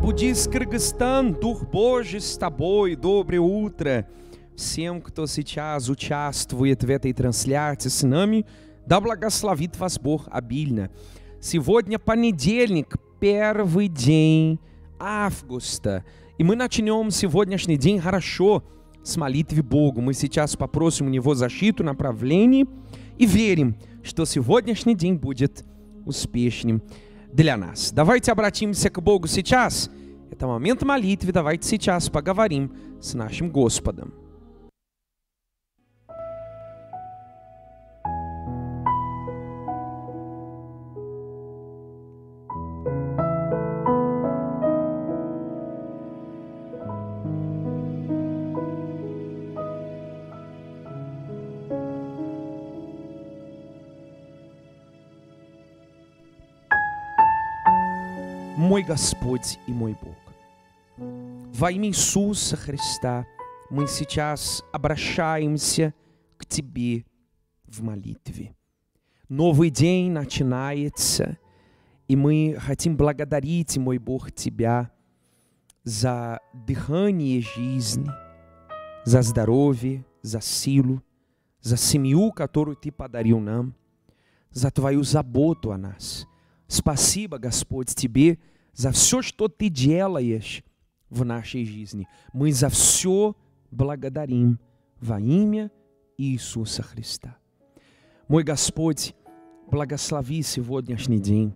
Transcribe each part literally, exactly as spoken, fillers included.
Буддист Кыргызстан, дух Божий с тобой, доброе утро всем, кто сейчас участвует в этой трансляции с нами. Да благословит вас Бог обильно. Сегодня понедельник, первый день августа. И мы начнем сегодняшний день хорошо с молитвы Богу. Мы сейчас попросим у Него защиту, направление и верим, что сегодняшний день будет успешным для нас. Давайте обратимся к Богу сейчас. Это момент молитвы. Давайте сейчас поговорим с нашим Господом. Мой Господь и мой Бог, во имя Иисуса Христа мы сейчас обращаемся к Тебе в молитве. Новый день начинается, и мы хотим благодарить, мой Бог, Тебя за дыхание жизни, за здоровье, за силу, за семью, которую Ты подарил нам, за Твою заботу о нас. Спасибо, Господь, Тебе за все, что Ты делаешь в нашей жизни. Мы за все благодарим во имя Иисуса Христа. Мой Господь, благослови сегодняшний день.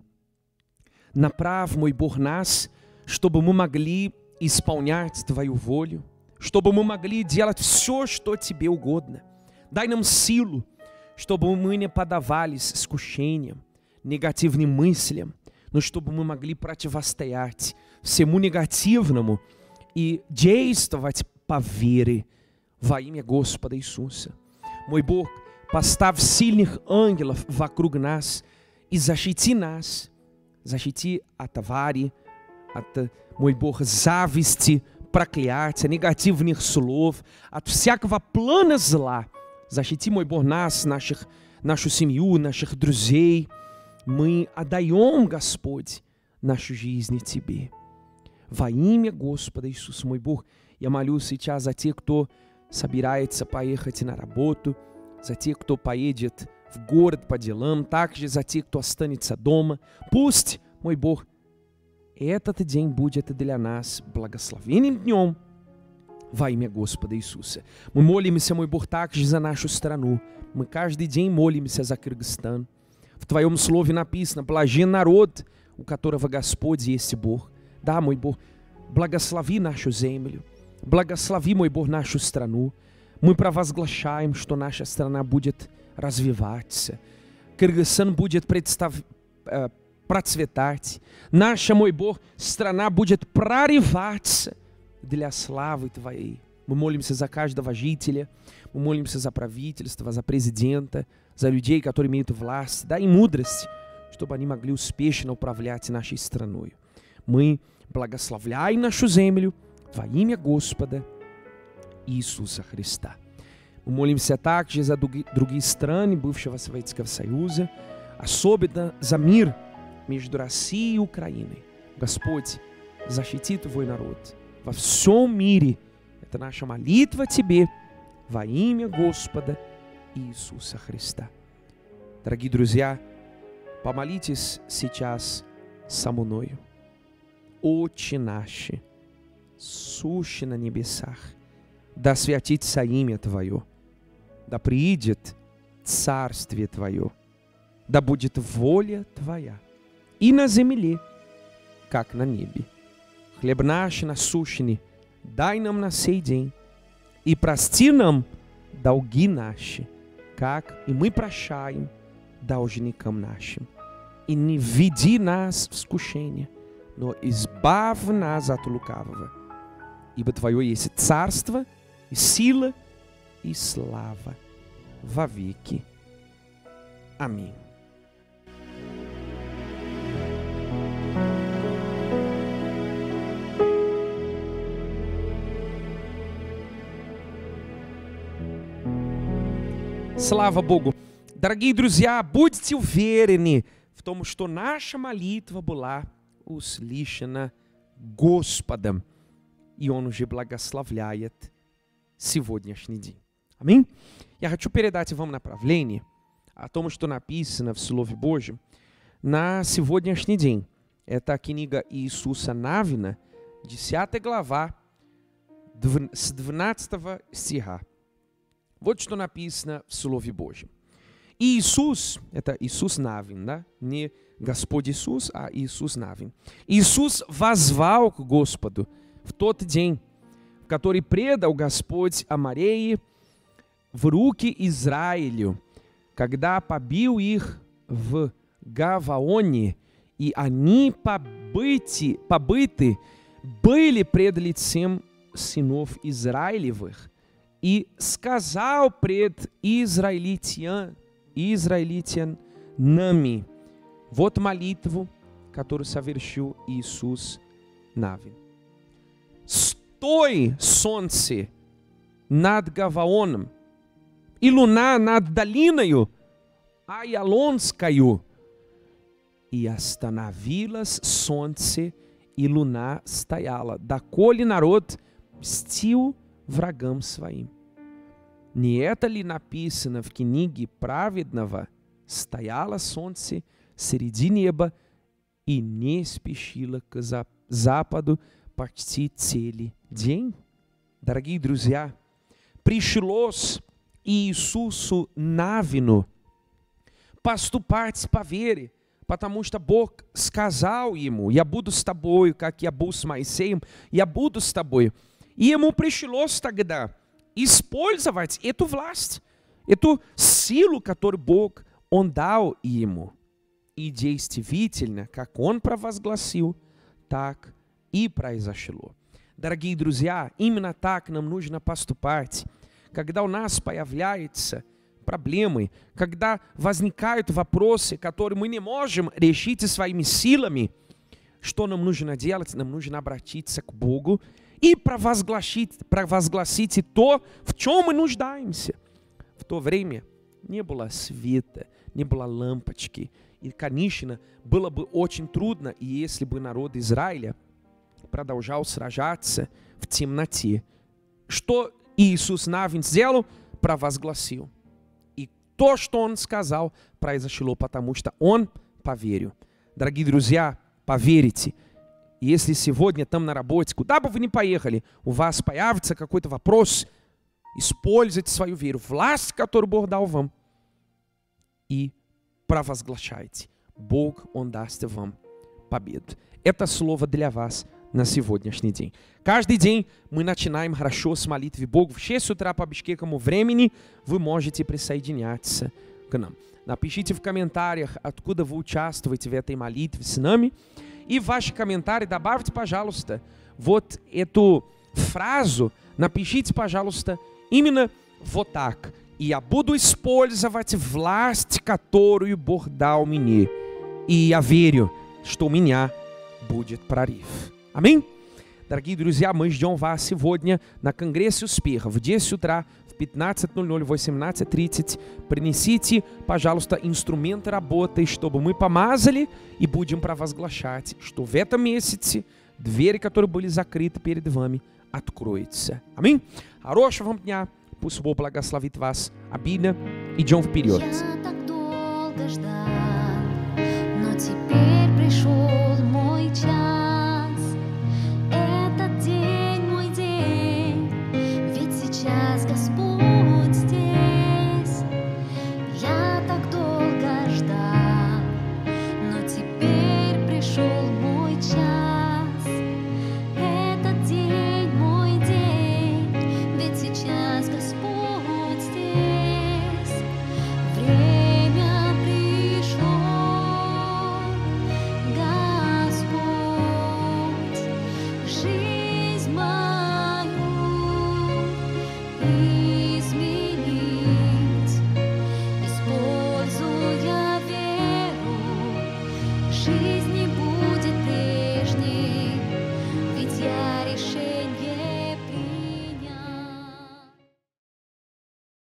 Направь, мой Бог, нас, чтобы мы могли исполнять Твою волю, чтобы мы могли делать все, что Тебе угодно. Дай нам силу, чтобы мы не поддавались искушениям, негативным мыслям, но чтобы мы могли противостоять всему негативному и действовать по вере во имя Господа Иисуса. Мой Бог, поставь сильных ангелов вокруг нас и защити нас, защити от аварии, от, мой Бог, зависти, проклятия, негативных слов, от всякого плана зла. Защити, мой Бог, нас, наших, нашу семью, наших друзей. Мы отдаем, Господь, нашу жизнь Тебе. Во имя Господа Иисуса, мой Бог, я молюсь сейчас за тех, кто собирается поехать на работу, за тех, кто поедет в город по делам, также за тех, кто останется дома. Пусть, мой Бог, этот день будет для нас благословенным днем во имя Господа Иисуса. Мы молимся, мой Бог, также за нашу страну. Мы каждый день молимся за Кыргызстан. В Твоем Слове написано: блажен народ, у которого Господь есть Бог. Да, мой Бог, благослови нашу землю, благослови, мой Бог, нашу страну. Мы провозглашаем, что наша страна будет развиваться. Кыргызстан будет представ... э, процветать. Наша, мой Бог, страна будет прорываться для славы Твоей. Мы молимся за каждого жителя, мы молимся за правительство, за президента, за людей, которые имеют власть. Дай им мудрость, чтобы они могли успешно управлять нашей страной. Мы благословляем нашу землю во имя Господа Иисуса Христа. Мы молимся также за другие страны бывшего Советского Союза, особенно за мир между Россией и Украиной. Господь, защити Твой народ во всем мире. Это наша молитва Тебе во имя Господа Иисуса Христа. Дорогие друзья, помолитесь сейчас со мною. Отче наш, сущий на небесах, да святится имя Твое, да приидет царствие Твое, да будет воля Твоя и на земле, как на небе. Хлеб наш насущный дай нам на сей день, и прости нам долги наши, как и мы прощаем должникам нашим. И не введи нас в искушение, но избавь нас от лукавого. Ибо Твое есть царство, и сила, и слава во веки. Аминь. Слава Богу! Дорогие друзья, будьте уверены в том, что наша молитва была услышана Господом. И Он уже благословляет сегодняшний день. Аминь? Я хочу передать вам направление о том, что написано в Слове Божьем на сегодняшний день. Это книга Иисуса Навина, десятая глава, с двенадцатого стиха. Вот что написано в Слове Божьем. Иисус, это Иисус Навин, да? Не Господь Иисус, а Иисус Навин. Иисус воззвал к Господу в тот день, в который предал Господь Амореи в руки Израилю, когда побил их в Гаваоне, и они побыти, побыты были пред лицем сынов Израилевых, и сказал пред израильтян, израильтянами, вот молитву, которую совершил Иисус Навин. Стой, солнце, над Гаваоном, и луна над долиною Аялонскою, и остановилось солнце, и луна стояла, доколе народ мстил врагам своим. Не это ли написано в книге праведного? Стояло солнце среди неба и не спешило к западу почти целый день. Дорогие друзья, пришлось Иисусу Навину поступать по вере, потому что Бог сказал ему: я буду с тобой, как я был с Моисеем, я буду с тобой. И ему пришлось тогда использовать эту власть, эту силу, которую Бог Он дал ему. И действительно, как Он провозгласил, так и произошло. Дорогие друзья, именно так нам нужно поступать, когда у нас появляются проблемы, когда возникают вопросы, которые мы не можем решить своими силами. Что нам нужно делать? Нам нужно обратиться к Богу и провозгласить, провозгласить то, в чем мы нуждаемся. В то время не было света, не было лампочки. И, конечно, было бы очень трудно, и если бы народ Израиля продолжал сражаться в темноте. Что Иисус Навин сделал? Провозгласил. И то, что Он сказал, произошло, потому что Он поверил. Дорогие друзья, поверите. Если сегодня там на работе, куда бы вы ни поехали, у вас появится какой-то вопрос, используйте свою веру, власть, которую Бог дал вам, и провозглашайте. Бог, Он даст вам победу. Это слово для вас на сегодняшний день. Каждый день мы начинаем хорошо с молитвы Богу. В шесть утра по бишкекскому времени вы можете присоединяться к нам. Напишите в комментариях, откуда вы участвуете в этой молитве с нами. И в ваши комментарии добавьте, пожалуйста, вот эту фразу. Напишите, пожалуйста, именно вот так. И я буду использовать власть, которую Бог дал мне. И я верю, что у меня будет прорыв. Аминь? Дорогие друзья, мы ждем вас сегодня на Конгрессе успеха в десять утра, в пятнадцать ноль ноль, восемнадцать тридцать. Принесите, пожалуйста, инструменты работы, чтобы мы помазали и будем провозглашать, что в этом месяце двери, которые были закрыты перед вами, откроются. Аминь? Хорошего вам дня. Пусть Бог благословит вас обильно. Идем вперед. Я так долго ждал, но теперь пришел